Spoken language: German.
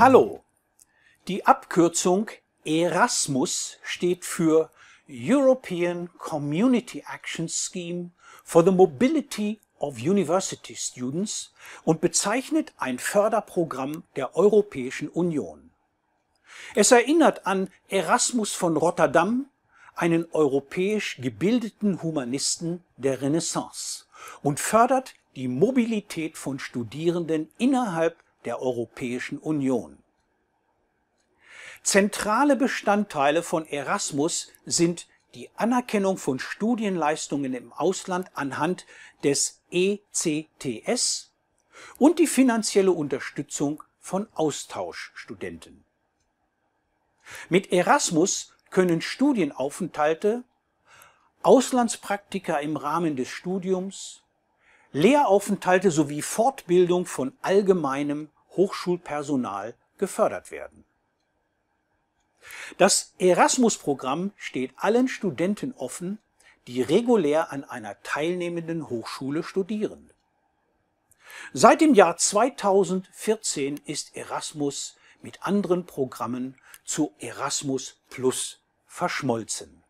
Hallo, die Abkürzung Erasmus steht für European Community Action Scheme for the Mobility of University Students und bezeichnet ein Förderprogramm der Europäischen Union. Es erinnert an Erasmus von Rotterdam, einen europäisch gebildeten Humanisten der Renaissance, und fördert die Mobilität von Studierenden innerhalb der Europäischen Union. Zentrale Bestandteile von Erasmus sind die Anerkennung von Studienleistungen im Ausland anhand des ECTS und die finanzielle Unterstützung von Austauschstudenten. Mit Erasmus können Studienaufenthalte, Auslandspraktika im Rahmen des Studiums, Lehraufenthalte sowie Fortbildung von allgemeinem Hochschulpersonal gefördert werden. Das Erasmus-Programm steht allen Studenten offen, die regulär an einer teilnehmenden Hochschule studieren. Seit dem Jahr 2014 ist Erasmus mit anderen Programmen zu Erasmus+ verschmolzen.